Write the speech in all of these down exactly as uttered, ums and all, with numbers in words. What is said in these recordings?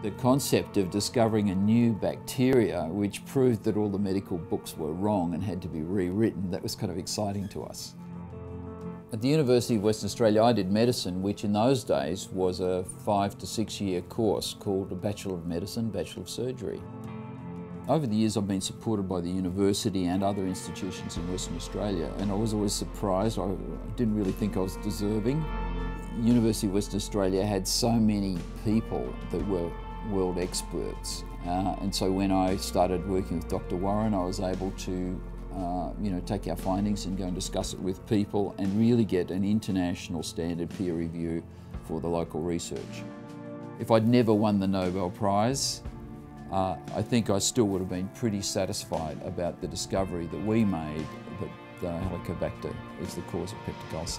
The concept of discovering a new bacteria which proved that all the medical books were wrong and had to be rewritten, that was kind of exciting to us. At the University of Western Australia I did medicine, which in those days was a five to six year course called a Bachelor of Medicine, Bachelor of Surgery. Over the years I've been supported by the university and other institutions in Western Australia, and I was always surprised. I didn't really think I was deserving. University of Western Australia had so many people that were world experts, uh, and so when I started working with Doctor Warren, I was able to uh, you know, take our findings and go and discuss it with people and really get an international standard peer review for the local research. If I'd never won the Nobel Prize, uh, I think I still would have been pretty satisfied about the discovery that we made that uh, Helicobacter is the cause of peptic ulcer.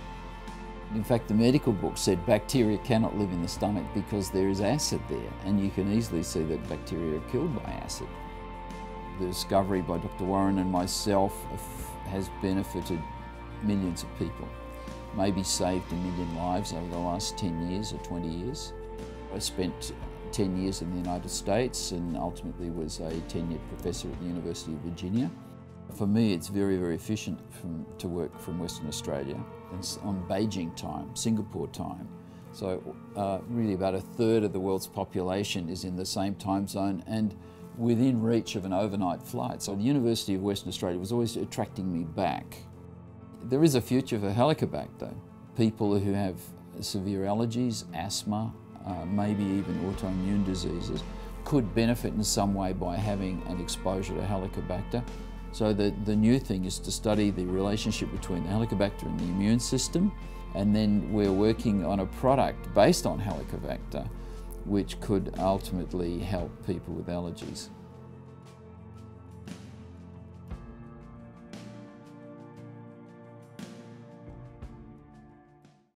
In fact, the medical book said bacteria cannot live in the stomach because there is acid there, and you can easily see that bacteria are killed by acid. The discovery by Doctor Warren and myself has benefited millions of people, maybe saved a million lives over the last ten years or twenty years. I spent ten years in the United States and ultimately was a tenured professor at the University of Virginia. For me, it's very, very efficient from, to work from Western Australia. It's on Beijing time, Singapore time. So uh, really about a third of the world's population is in the same time zone and within reach of an overnight flight. So the University of Western Australia was always attracting me back. There is a future for Helicobacter. People who have severe allergies, asthma, uh, maybe even autoimmune diseases could benefit in some way by having an exposure to Helicobacter. So the, the new thing is to study the relationship between the Helicobacter and the immune system, and then we're working on a product based on Helicobacter which could ultimately help people with allergies.